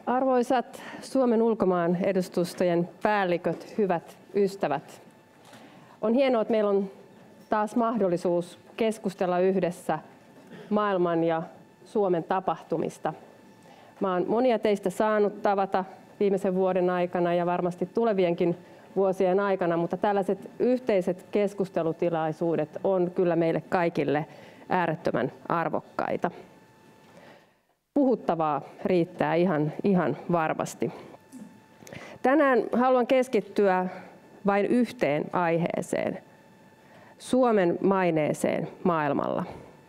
Arvoisat Suomen ulkomaan edustustojen päälliköt, hyvät ystävät. On hienoa, että meillä on taas mahdollisuus keskustella yhdessä maailman ja Suomen tapahtumista. Mä oon monia teistä saanut tavata viimeisen vuoden aikana ja varmasti tulevienkin vuosien aikana, mutta tällaiset yhteiset keskustelutilaisuudet on kyllä meille kaikille äärettömän arvokkaita. Puhuttavaa riittää ihan varmasti. Tänään haluan keskittyä vain yhteen aiheeseen, Suomen maineeseen maailmalla.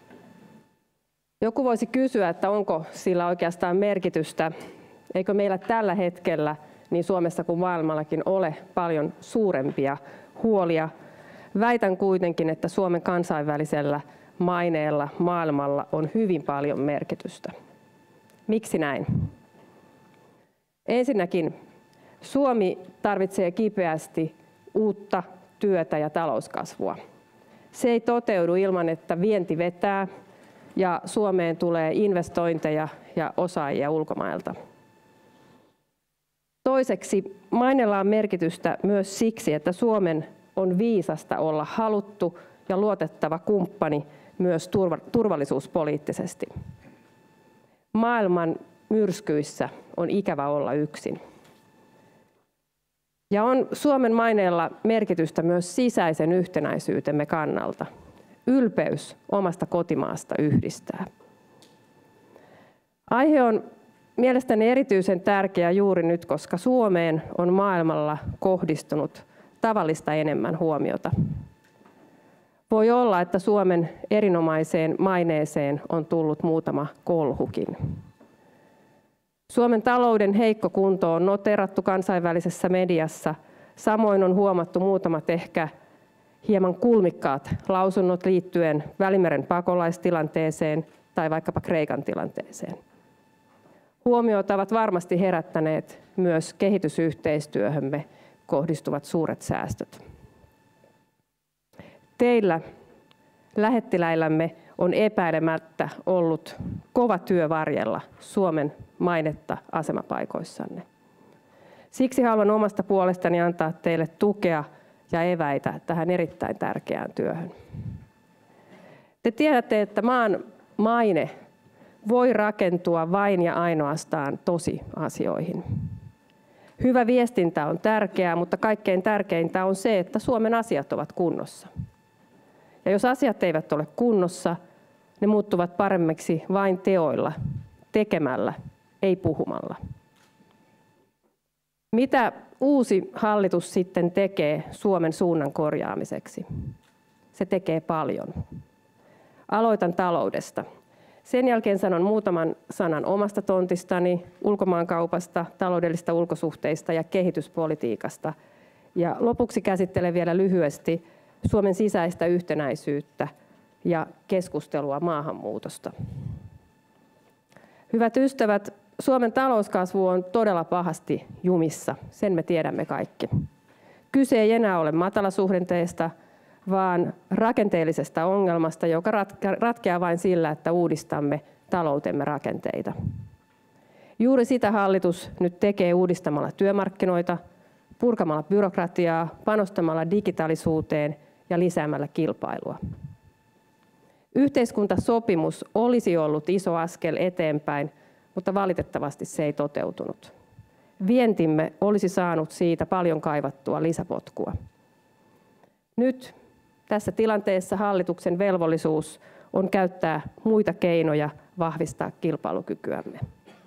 Joku voisi kysyä, että onko sillä oikeastaan merkitystä, eikö meillä tällä hetkellä niin Suomessa kuin maailmallakin ole paljon suurempia huolia. Väitän kuitenkin, että Suomen kansainvälisellä maineella maailmalla on hyvin paljon merkitystä. Miksi näin? Ensinnäkin Suomi tarvitsee kipeästi uutta työtä ja talouskasvua. Se ei toteudu ilman, että vienti vetää ja Suomeen tulee investointeja ja osaajia ulkomailta. Toiseksi maineella on merkitystä myös siksi, että Suomen on viisasta olla haluttu ja luotettava kumppani myös turvallisuuspoliittisesti. Maailman myrskyissä on ikävä olla yksin. Ja on Suomen maineella merkitystä myös sisäisen yhtenäisyytemme kannalta. Ylpeys omasta kotimaasta yhdistää. Aihe on mielestäni erityisen tärkeä juuri nyt, koska Suomeen on maailmalla kohdistunut tavallista enemmän huomiota. Voi olla, että Suomen erinomaiseen maineeseen on tullut muutama kolhukin. Suomen talouden heikko kunto on noteerattu kansainvälisessä mediassa. Samoin on huomattu muutamat ehkä hieman kulmikkaat lausunnot liittyen Välimeren pakolaistilanteeseen tai vaikkapa Kreikan tilanteeseen. Huomiota ovat varmasti herättäneet myös kehitysyhteistyöhömme kohdistuvat suuret säästöt. Teillä, lähettiläillämme, on epäilemättä ollut kova työ varjella Suomen mainetta asemapaikoissanne. Siksi haluan omasta puolestani antaa teille tukea ja eväitä tähän erittäin tärkeään työhön. Te tiedätte, että maan maine voi rakentua vain ja ainoastaan tosiasioihin. Hyvä viestintä on tärkeää, mutta kaikkein tärkeintä on se, että Suomen asiat ovat kunnossa. Ja jos asiat eivät ole kunnossa, ne muuttuvat paremmiksi vain teoilla, tekemällä, ei puhumalla. Mitä uusi hallitus sitten tekee Suomen suunnan korjaamiseksi? Se tekee paljon. Aloitan taloudesta. Sen jälkeen sanon muutaman sanan omasta tontistani, ulkomaankaupasta, taloudellisista ulkosuhteista ja kehityspolitiikasta. Ja lopuksi käsittelen vielä lyhyesti Suomen sisäistä yhtenäisyyttä ja keskustelua maahanmuutosta. Hyvät ystävät, Suomen talouskasvu on todella pahasti jumissa, sen me tiedämme kaikki. Kyse ei enää ole matalasuhdanteesta, vaan rakenteellisesta ongelmasta, joka ratkeaa vain sillä, että uudistamme taloutemme rakenteita. Juuri sitä hallitus nyt tekee uudistamalla työmarkkinoita, purkamalla byrokratiaa, panostamalla digitaalisuuteen ja lisäämällä kilpailua. Yhteiskuntasopimus olisi ollut iso askel eteenpäin, mutta valitettavasti se ei toteutunut. Vientimme olisi saanut siitä paljon kaivattua lisäpotkua. Nyt tässä tilanteessa hallituksen velvollisuus on käyttää muita keinoja vahvistaa kilpailukykyämme.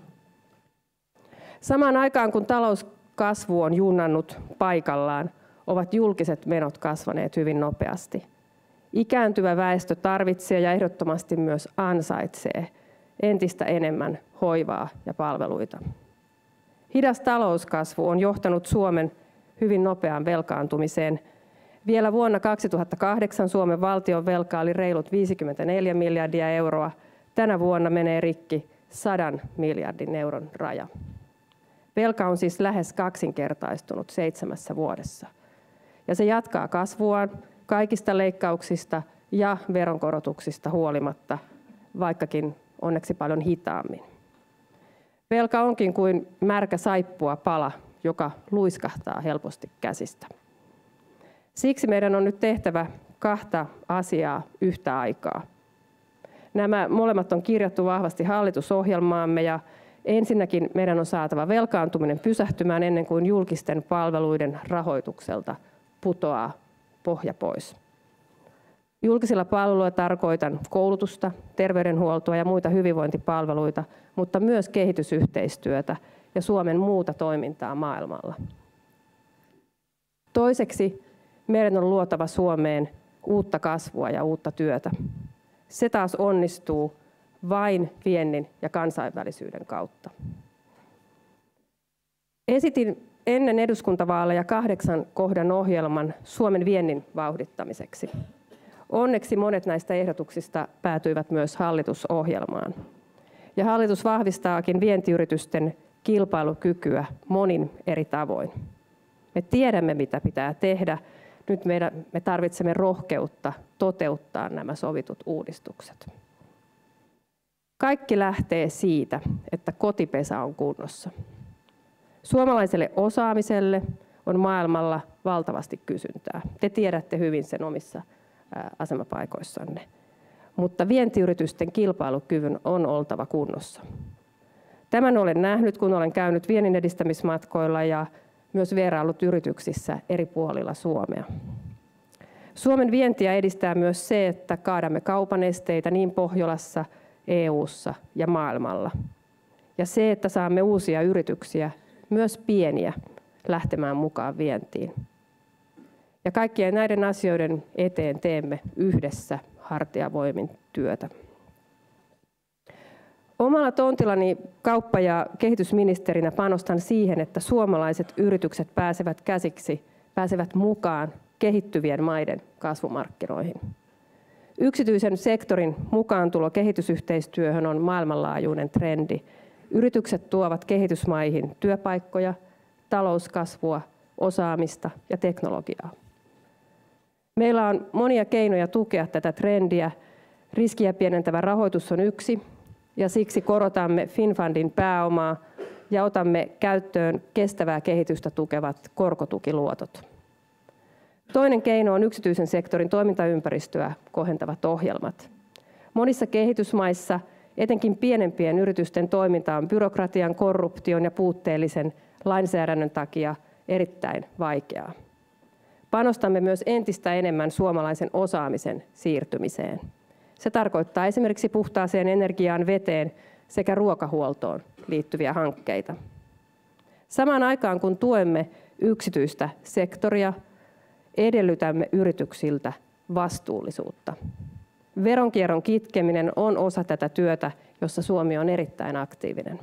Samaan aikaan kun talouskasvu on junnannut paikallaan, ovat julkiset menot kasvaneet hyvin nopeasti. Ikääntyvä väestö tarvitsee ja ehdottomasti myös ansaitsee entistä enemmän hoivaa ja palveluita. Hidas talouskasvu on johtanut Suomen hyvin nopeaan velkaantumiseen. Vielä vuonna 2008 Suomen valtion velka oli reilut 54 miljardia euroa. Tänä vuonna menee rikki 100 miljardin euron raja. Velka on siis lähes kaksinkertaistunut 7 vuodessa. Ja se jatkaa kasvuaan kaikista leikkauksista ja veronkorotuksista huolimatta, vaikkakin onneksi paljon hitaammin. Velka onkin kuin märkä saippua pala, joka luiskahtaa helposti käsistä. Siksi meidän on nyt tehtävä kahta asiaa yhtä aikaa. Nämä molemmat on kirjattu vahvasti hallitusohjelmaamme ja ensinnäkin meidän on saatava velkaantuminen pysähtymään ennen kuin julkisten palveluiden rahoitukselta putoaa pohja pois. Julkisilla palveluilla tarkoitan koulutusta, terveydenhuoltoa ja muita hyvinvointipalveluita, mutta myös kehitysyhteistyötä ja Suomen muuta toimintaa maailmalla. Toiseksi meidän on luotava Suomeen uutta kasvua ja uutta työtä. Se taas onnistuu vain viennin ja kansainvälisyyden kautta. Esitin ennen eduskuntavaaleja 8 kohdan ohjelman Suomen viennin vauhdittamiseksi. Onneksi monet näistä ehdotuksista päätyivät myös hallitusohjelmaan. Ja hallitus vahvistaakin vientiyritysten kilpailukykyä monin eri tavoin. Me tiedämme, mitä pitää tehdä. Nyt me tarvitsemme rohkeutta toteuttaa nämä sovitut uudistukset. Kaikki lähtee siitä, että kotipesä on kunnossa. Suomalaiselle osaamiselle on maailmalla valtavasti kysyntää. Te tiedätte hyvin sen omissa asemapaikoissanne. Mutta vientiyritysten kilpailukyvyn on oltava kunnossa. Tämän olen nähnyt, kun olen käynyt viennin edistämismatkoilla ja myös vieraillut yrityksissä eri puolilla Suomea. Suomen vientiä edistää myös se, että kaadamme kaupan esteitä niin Pohjolassa, EU:ssa ja maailmalla. Ja se, että saamme uusia yrityksiä, myös pieniä, lähtemään mukaan vientiin. Ja kaikkien näiden asioiden eteen teemme yhdessä hartiavoimin työtä. Omalla tontillani kauppa- ja kehitysministerinä panostan siihen, että suomalaiset yritykset pääsevät mukaan kehittyvien maiden kasvumarkkinoihin. Yksityisen sektorin mukaantulo kehitysyhteistyöhön on maailmanlaajuinen trendi. Yritykset tuovat kehitysmaihin työpaikkoja, talouskasvua, osaamista ja teknologiaa. Meillä on monia keinoja tukea tätä trendiä. Riskiä pienentävä rahoitus on yksi, ja siksi korotamme Finnfundin pääomaa ja otamme käyttöön kestävää kehitystä tukevat korkotukiluotot. Toinen keino on yksityisen sektorin toimintaympäristöä kohentavat ohjelmat. Monissa kehitysmaissa etenkin pienempien yritysten toiminta on byrokratian, korruption ja puutteellisen lainsäädännön takia erittäin vaikeaa. Panostamme myös entistä enemmän suomalaisen osaamisen siirtymiseen. Se tarkoittaa esimerkiksi puhtaaseen energiaan, veteen sekä ruokahuoltoon liittyviä hankkeita. Samaan aikaan kun tuemme yksityistä sektoria, edellytämme yrityksiltä vastuullisuutta. Veronkierron kitkeminen on osa tätä työtä, jossa Suomi on erittäin aktiivinen.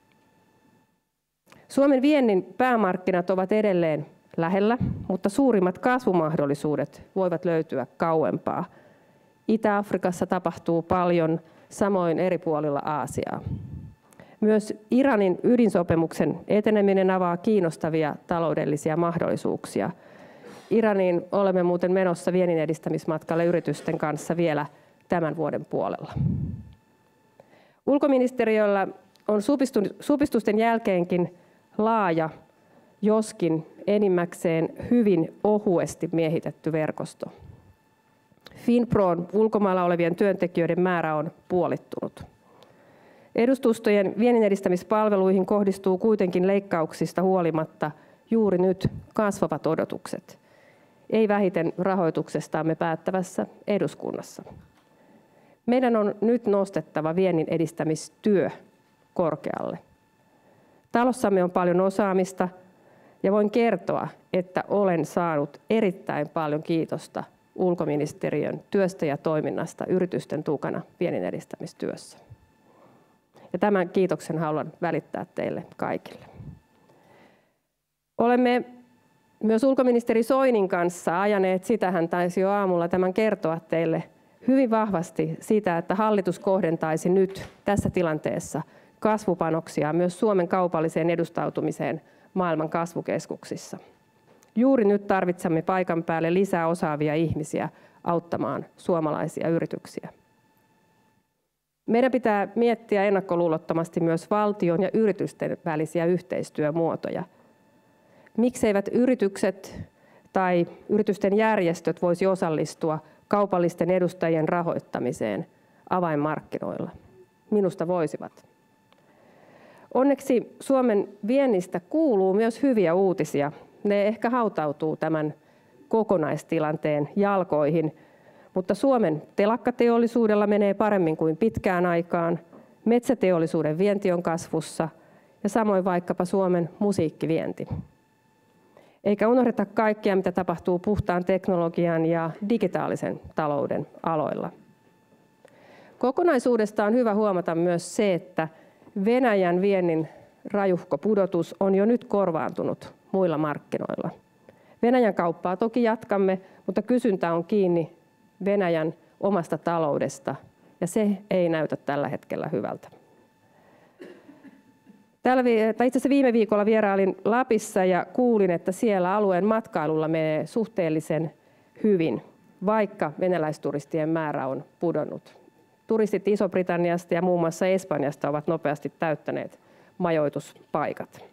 Suomen viennin päämarkkinat ovat edelleen lähellä, mutta suurimmat kasvumahdollisuudet voivat löytyä kauempaa. Itä-Afrikassa tapahtuu paljon, samoin eri puolilla Aasiaa. Myös Iranin ydinsopimuksen eteneminen avaa kiinnostavia taloudellisia mahdollisuuksia. Iraniin olemme muuten menossa viennin edistämismatkalle yritysten kanssa vielä tämän vuoden puolella. Ulkoministeriöllä on supistusten jälkeenkin laaja, joskin enimmäkseen hyvin ohuesti miehitetty verkosto. Finpron ulkomailla olevien työntekijöiden määrä on puolittunut. Edustustojen viennin edistämispalveluihin kohdistuu kuitenkin leikkauksista huolimatta juuri nyt kasvavat odotukset. Ei vähiten rahoituksestamme päättävässä eduskunnassa. Meidän on nyt nostettava viennin edistämistyö korkealle. Talossamme on paljon osaamista ja voin kertoa, että olen saanut erittäin paljon kiitosta ulkoministeriön työstä ja toiminnasta yritysten tukana viennin edistämistyössä. Ja tämän kiitoksen haluan välittää teille kaikille. Olemme myös ulkoministeri Soinin kanssa ajaneet, sitä hän taisi jo aamulla tämän kertoa teille, hyvin vahvasti sitä, että hallitus kohdentaisi nyt tässä tilanteessa kasvupanoksia myös Suomen kaupalliseen edustautumiseen maailman kasvukeskuksissa. Juuri nyt tarvitsemme paikan päälle lisää osaavia ihmisiä auttamaan suomalaisia yrityksiä. Meidän pitää miettiä ennakkoluulottomasti myös valtion ja yritysten välisiä yhteistyömuotoja. Mikseivät yritykset tai yritysten järjestöt voisi osallistua kaupallisten edustajien rahoittamiseen avainmarkkinoilla? Minusta voisivat. Onneksi Suomen viennistä kuuluu myös hyviä uutisia. Ne ehkä hautautuu tämän kokonaistilanteen jalkoihin, mutta Suomen telakkateollisuudella menee paremmin kuin pitkään aikaan. Metsäteollisuuden vienti on kasvussa ja samoin vaikkapa Suomen musiikkivienti. Eikä unohdeta kaikkea, mitä tapahtuu puhtaan teknologian ja digitaalisen talouden aloilla. Kokonaisuudesta on hyvä huomata myös se, että Venäjän viennin rajuhko pudotus on jo nyt korvaantunut muilla markkinoilla. Venäjän kauppaa toki jatkamme, mutta kysyntä on kiinni Venäjän omasta taloudesta ja se ei näytä tällä hetkellä hyvältä. Itse asiassa viime viikolla vierailin Lapissa ja kuulin, että siellä alueen matkailulla menee suhteellisen hyvin, vaikka venäläisturistien määrä on pudonnut. Turistit Iso-Britanniasta ja muun muassa Espanjasta ovat nopeasti täyttäneet majoituspaikat.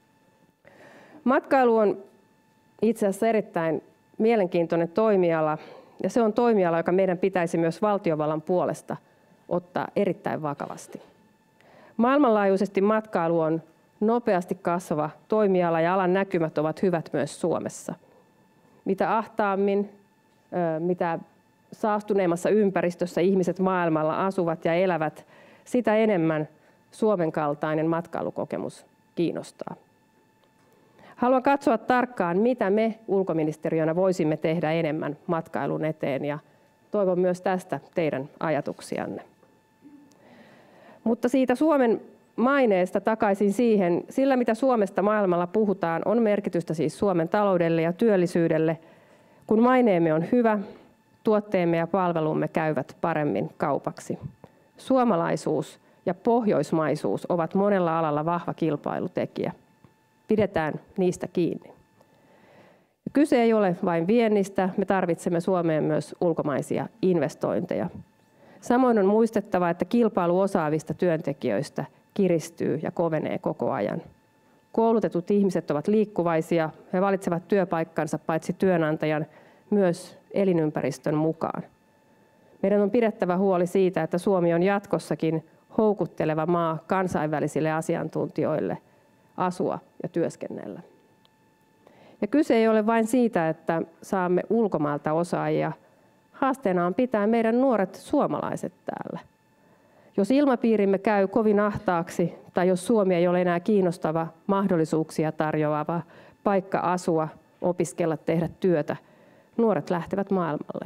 Matkailu on itse asiassa erittäin mielenkiintoinen toimiala ja se on toimiala, joka meidän pitäisi myös valtiovallan puolesta ottaa erittäin vakavasti. Maailmanlaajuisesti matkailu on nopeasti kasvava toimiala ja alan näkymät ovat hyvät myös Suomessa. Mitä ahtaammin, mitä saastuneemmassa ympäristössä ihmiset maailmalla asuvat ja elävät, sitä enemmän Suomen kaltainen matkailukokemus kiinnostaa. Haluan katsoa tarkkaan, mitä me ulkoministeriönä voisimme tehdä enemmän matkailun eteen ja toivon myös tästä teidän ajatuksianne. Mutta siitä Suomen maineesta takaisin siihen, sillä mitä Suomesta maailmalla puhutaan, on merkitystä siis Suomen taloudelle ja työllisyydelle. Kun maineemme on hyvä, tuotteemme ja palvelumme käyvät paremmin kaupaksi. Suomalaisuus ja pohjoismaisuus ovat monella alalla vahva kilpailutekijä. Pidetään niistä kiinni. Kyse ei ole vain viennistä, me tarvitsemme Suomeen myös ulkomaisia investointeja. Samoin on muistettava, että kilpailu osaavista työntekijöistä kiristyy ja kovenee koko ajan. Koulutetut ihmiset ovat liikkuvaisia, he valitsevat työpaikkansa paitsi työnantajan, myös elinympäristön mukaan. Meidän on pidettävä huoli siitä, että Suomi on jatkossakin houkutteleva maa kansainvälisille asiantuntijoille asua ja työskennellä. Ja kyse ei ole vain siitä, että saamme ulkomailta osaajia. Haasteena on pitää meidän nuoret suomalaiset täällä. Jos ilmapiirimme käy kovin ahtaaksi tai jos Suomi ei ole enää kiinnostava mahdollisuuksia tarjoava paikka asua, opiskella, tehdä työtä, nuoret lähtevät maailmalle.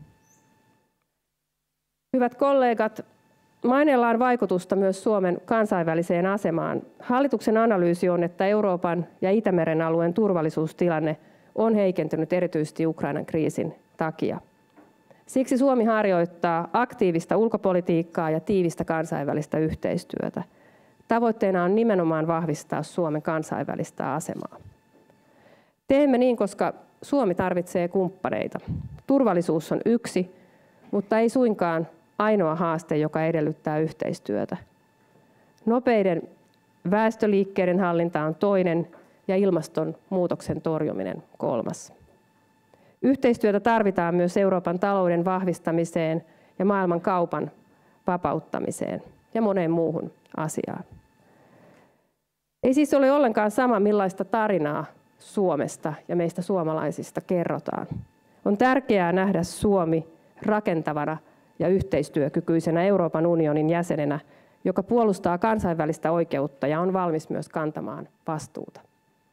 Hyvät kollegat, maineella on vaikutusta myös Suomen kansainväliseen asemaan. Hallituksen analyysi on, että Euroopan ja Itämeren alueen turvallisuustilanne on heikentynyt erityisesti Ukrainan kriisin takia. Siksi Suomi harjoittaa aktiivista ulkopolitiikkaa ja tiivistä kansainvälistä yhteistyötä. Tavoitteena on nimenomaan vahvistaa Suomen kansainvälistä asemaa. Teemme niin, koska Suomi tarvitsee kumppaneita. Turvallisuus on yksi, mutta ei suinkaan ainoa haaste, joka edellyttää yhteistyötä. Nopeiden väestöliikkeiden hallinta on toinen ja ilmastonmuutoksen torjuminen kolmas. Yhteistyötä tarvitaan myös Euroopan talouden vahvistamiseen ja maailman kaupan vapauttamiseen ja moneen muuhun asiaan. Ei siis ole ollenkaan sama, millaista tarinaa Suomesta ja meistä suomalaisista kerrotaan. On tärkeää nähdä Suomi rakentavana ja yhteistyökykyisenä Euroopan unionin jäsenenä, joka puolustaa kansainvälistä oikeutta ja on valmis myös kantamaan vastuuta.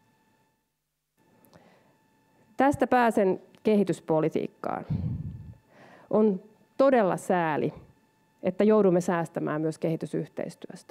Tästä pääsen kehityspolitiikkaan. On todella sääli, että joudumme säästämään myös kehitysyhteistyöstä.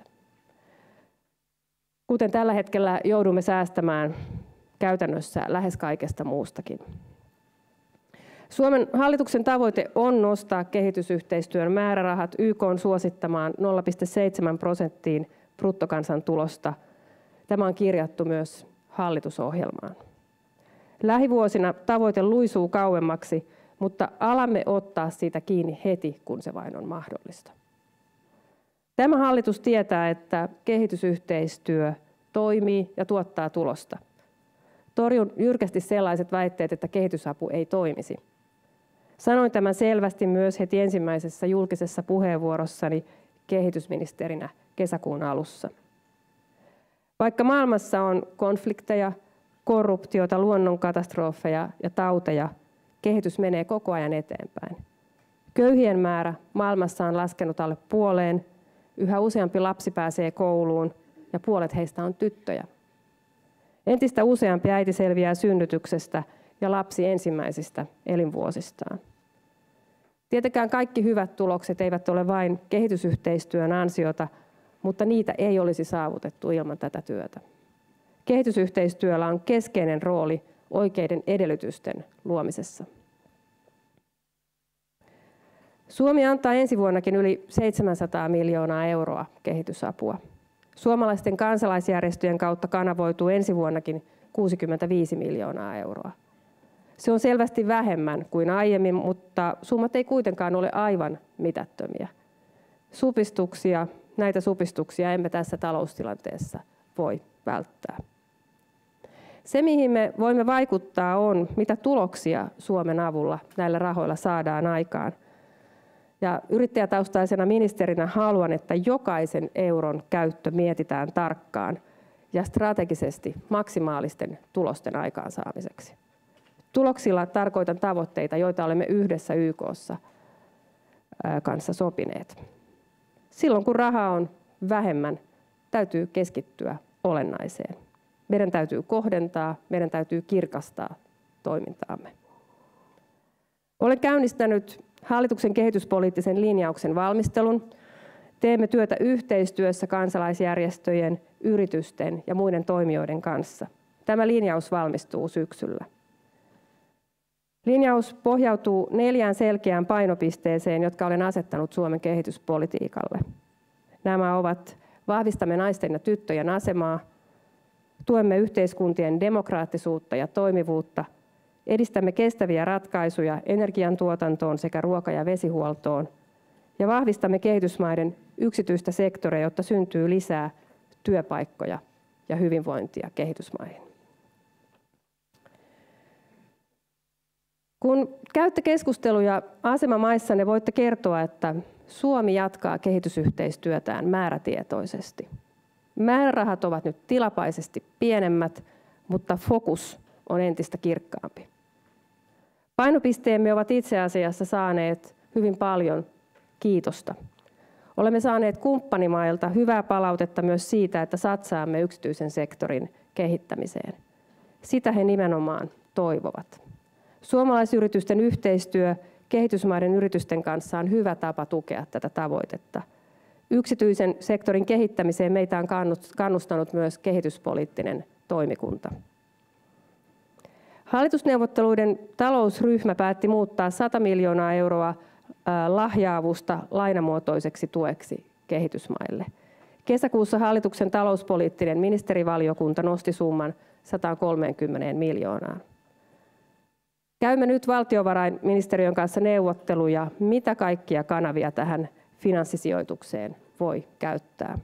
Kuten tällä hetkellä joudumme säästämään käytännössä lähes kaikesta muustakin. Suomen hallituksen tavoite on nostaa kehitysyhteistyön määrärahat YK:n suosittamaan 0,7% bruttokansantulosta. Tämä on kirjattu myös hallitusohjelmaan. Lähivuosina tavoite luisuu kauemmaksi, mutta alamme ottaa siitä kiinni heti, kun se vain on mahdollista. Tämä hallitus tietää, että kehitysyhteistyö toimii ja tuottaa tulosta. Torjun jyrkästi sellaiset väitteet, että kehitysapu ei toimisi. Sanoin tämän selvästi myös heti ensimmäisessä julkisessa puheenvuorossani kehitysministerinä kesäkuun alussa. Vaikka maailmassa on konflikteja, korruptiota, luonnonkatastrofeja ja tauteja, kehitys menee koko ajan eteenpäin. Köyhien määrä maailmassa on laskenut alle puoleen, yhä useampi lapsi pääsee kouluun ja puolet heistä on tyttöjä. Entistä useampi äiti selviää synnytyksestä ja lapsi ensimmäisistä elinvuosistaan. Tietenkään kaikki hyvät tulokset eivät ole vain kehitysyhteistyön ansiota, mutta niitä ei olisi saavutettu ilman tätä työtä. Kehitysyhteistyöllä on keskeinen rooli oikeiden edellytysten luomisessa. Suomi antaa ensi vuonnakin yli 700 miljoonaa euroa kehitysapua. Suomalaisten kansalaisjärjestöjen kautta kanavoituu ensi vuonnakin 65 miljoonaa euroa. Se on selvästi vähemmän kuin aiemmin, mutta summat ei kuitenkaan ole aivan mitättömiä. Näitä supistuksia emme tässä taloustilanteessa voi välttää. Se, mihin me voimme vaikuttaa, on, mitä tuloksia Suomen avulla näillä rahoilla saadaan aikaan. Ja yrittäjätaustaisena ministerinä haluan, että jokaisen euron käyttö mietitään tarkkaan ja strategisesti maksimaalisten tulosten aikaansaamiseksi. Tuloksilla tarkoitan tavoitteita, joita olemme yhdessä YK:ssa kanssa sopineet. Silloin kun rahaa on vähemmän, täytyy keskittyä olennaiseen. Meidän täytyy kohdentaa, meidän täytyy kirkastaa toimintaamme. Olen käynnistänyt hallituksen kehityspoliittisen linjauksen valmistelun. Teemme työtä yhteistyössä kansalaisjärjestöjen, yritysten ja muiden toimijoiden kanssa. Tämä linjaus valmistuu syksyllä. Linjaus pohjautuu 4 selkeään painopisteeseen, jotka olen asettanut Suomen kehityspolitiikalle. Nämä ovat: vahvistamme naisten ja tyttöjen asemaa, tuemme yhteiskuntien demokraattisuutta ja toimivuutta, edistämme kestäviä ratkaisuja energiantuotantoon sekä ruoka- ja vesihuoltoon ja vahvistamme kehitysmaiden yksityistä sektoria, jotta syntyy lisää työpaikkoja ja hyvinvointia kehitysmaihin. Kun käytte keskusteluja asemamaissanne, voitte kertoa, että Suomi jatkaa kehitysyhteistyötään määrätietoisesti. Määrärahat ovat nyt tilapäisesti pienemmät, mutta fokus on entistä kirkkaampi. Painopisteemme ovat itse asiassa saaneet hyvin paljon kiitosta. Olemme saaneet kumppanimailta hyvää palautetta myös siitä, että satsaamme yksityisen sektorin kehittämiseen. Sitä he nimenomaan toivovat. Suomalaisyritysten yhteistyö kehitysmaiden yritysten kanssa on hyvä tapa tukea tätä tavoitetta. Yksityisen sektorin kehittämiseen meitä on kannustanut myös kehityspoliittinen toimikunta. Hallitusneuvotteluiden talousryhmä päätti muuttaa 100 miljoonaa euroa lahja-avusta lainamuotoiseksi tueksi kehitysmaille. Kesäkuussa hallituksen talouspoliittinen ministerivaliokunta nosti summan 130 miljoonaan. Käymme nyt valtiovarainministeriön kanssa neuvotteluja, mitä kaikkia kanavia tähän finanssisijoitukseen voi käyttää.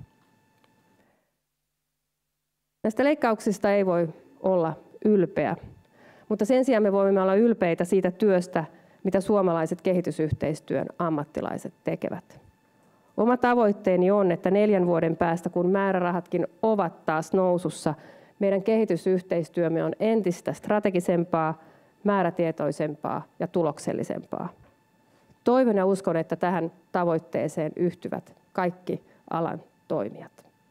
Näistä leikkauksista ei voi olla ylpeä, mutta sen sijaan me voimme olla ylpeitä siitä työstä, mitä suomalaiset kehitysyhteistyön ammattilaiset tekevät. Oma tavoitteeni on, että 4 vuoden päästä, kun määrärahatkin ovat taas nousussa, meidän kehitysyhteistyömme on entistä strategisempaa, määrätietoisempaa ja tuloksellisempaa. Toivon ja uskon, että tähän tavoitteeseen yhtyvät kaikki alan toimijat.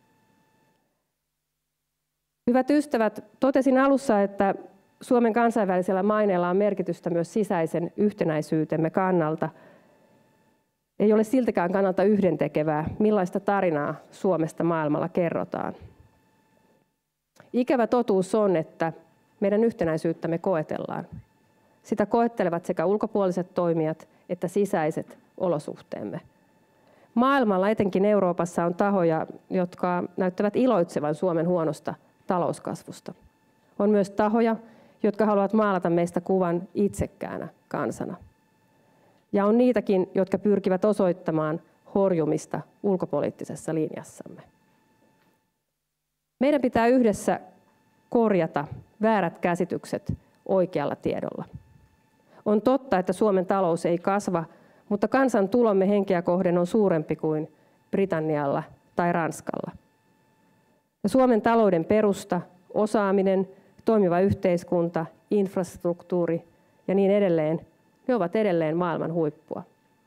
Hyvät ystävät, totesin alussa, että Suomen kansainvälisellä maineella on merkitystä myös sisäisen yhtenäisyytemme kannalta. Ei ole siltäkään kannalta yhdentekevää, millaista tarinaa Suomesta maailmalla kerrotaan. Ikävä totuus on, että meidän yhtenäisyyttämme koetellaan. Sitä koettelevat sekä ulkopuoliset toimijat että sisäiset olosuhteemme. Maailmalla, etenkin Euroopassa, on tahoja, jotka näyttävät iloitsevan Suomen huonosta talouskasvusta. On myös tahoja, jotka haluavat maalata meistä kuvan itsekkäänä kansana. Ja on niitäkin, jotka pyrkivät osoittamaan horjumista ulkopoliittisessa linjassamme. Meidän pitää yhdessä korjata väärät käsitykset oikealla tiedolla. On totta, että Suomen talous ei kasva, mutta kansantulomme henkeä kohden on suurempi kuin Britannialla tai Ranskalla. Ja Suomen talouden perusta, osaaminen, toimiva yhteiskunta, infrastruktuuri ja niin edelleen, ne ovat edelleen maailman huippua.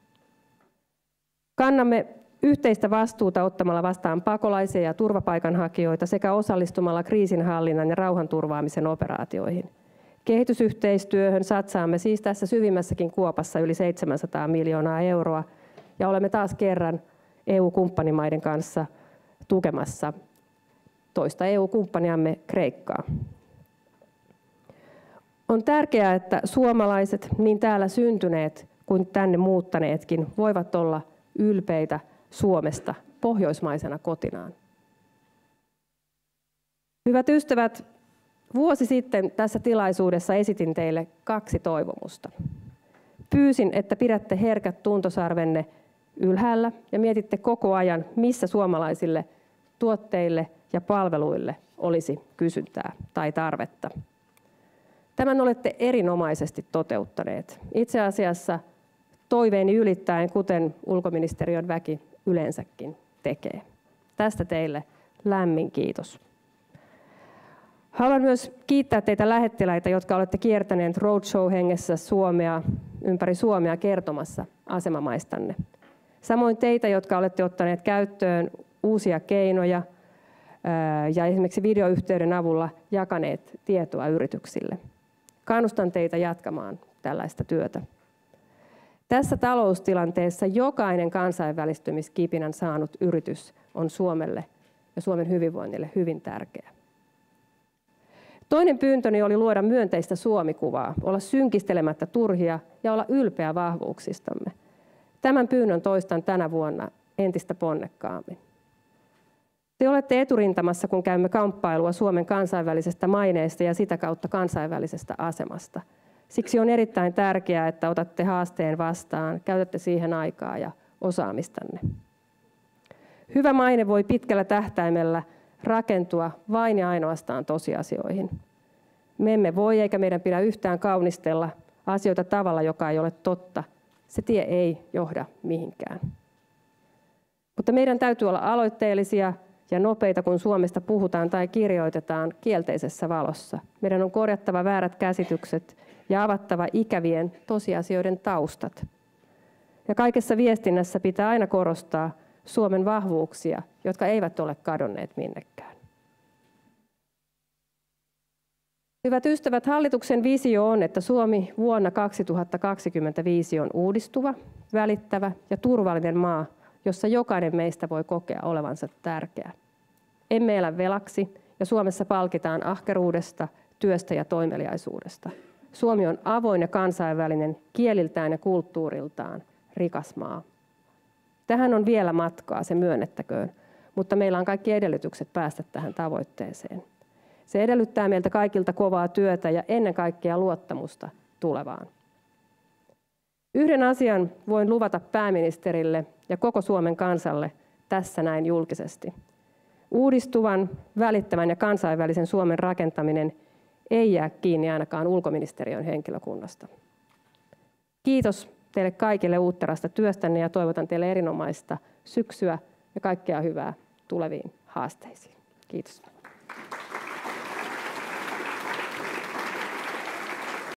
Kannamme yhteistä vastuuta ottamalla vastaan pakolaisia ja turvapaikanhakijoita sekä osallistumalla kriisinhallinnan ja rauhanturvaamisen operaatioihin. Kehitysyhteistyöhön satsaamme siis tässä syvimmässäkin kuopassa yli 700 miljoonaa euroa ja olemme taas kerran EU-kumppanimaiden kanssa tukemassa toista EU-kumppaniamme Kreikkaa. On tärkeää, että suomalaiset, niin täällä syntyneet kuin tänne muuttaneetkin, voivat olla ylpeitä Suomesta pohjoismaisena kotinaan. Hyvät ystävät, vuosi sitten tässä tilaisuudessa esitin teille 2 toivomusta. Pyysin, että pidätte herkät tuntosarvenne ylhäällä ja mietitte koko ajan, missä suomalaisille tuotteille ja palveluille olisi kysyntää tai tarvetta. Tämän olette erinomaisesti toteuttaneet. Itse asiassa toiveeni ylittäen, kuten ulkoministeriön väki yleensäkin tekee. Tästä teille lämmin kiitos. Haluan myös kiittää teitä lähettiläitä, jotka olette kiertäneet roadshow-hengessä ympäri Suomea kertomassa asemamaistanne. Samoin teitä, jotka olette ottaneet käyttöön uusia keinoja ja esimerkiksi videoyhteyden avulla jakaneet tietoa yrityksille. Kannustan teitä jatkamaan tällaista työtä. Tässä taloustilanteessa jokainen kansainvälistymiskipinän saanut yritys on Suomelle ja Suomen hyvinvoinnille hyvin tärkeä. Toinen pyyntöni oli luoda myönteistä Suomi-kuvaa, olla synkistelemättä turhia ja olla ylpeä vahvuuksistamme. Tämän pyynnön toistan tänä vuonna entistä ponnekkaammin. Te olette eturintamassa, kun käymme kamppailua Suomen kansainvälisestä maineesta ja sitä kautta kansainvälisestä asemasta. Siksi on erittäin tärkeää, että otatte haasteen vastaan, käytätte siihen aikaa ja osaamistanne. Hyvä maine voi pitkällä tähtäimellä rakentua vain ja ainoastaan tosiasioihin. Me emme voi eikä meidän pidä yhtään kaunistella asioita tavalla, joka ei ole totta. Se tie ei johda mihinkään. Mutta meidän täytyy olla aloitteellisia ja nopeita, kun Suomesta puhutaan tai kirjoitetaan kielteisessä valossa. Meidän on korjattava väärät käsitykset ja avattava ikävien tosiasioiden taustat. Ja kaikessa viestinnässä pitää aina korostaa Suomen vahvuuksia, jotka eivät ole kadonneet minnekään. Hyvät ystävät, hallituksen visio on, että Suomi vuonna 2025 on uudistuva, välittävä ja turvallinen maa, jossa jokainen meistä voi kokea olevansa tärkeä. Emme elä velaksi ja Suomessa palkitaan ahkeruudesta, työstä ja toimeliaisuudesta. Suomi on avoin ja kansainvälinen, kieliltään ja kulttuuriltaan rikas maa. Tähän on vielä matkaa, se myönnettäköön, mutta meillä on kaikki edellytykset päästä tähän tavoitteeseen. Se edellyttää meiltä kaikilta kovaa työtä ja ennen kaikkea luottamusta tulevaan. Yhden asian voin luvata pääministerille ja koko Suomen kansalle tässä näin julkisesti. Uudistuvan, välittävän ja kansainvälisen Suomen rakentaminen ei jää kiinni ainakaan ulkoministeriön henkilökunnasta. Kiitos teille kaikille uutterasta työstänne ja toivotan teille erinomaista syksyä ja kaikkea hyvää tuleviin haasteisiin. Kiitos.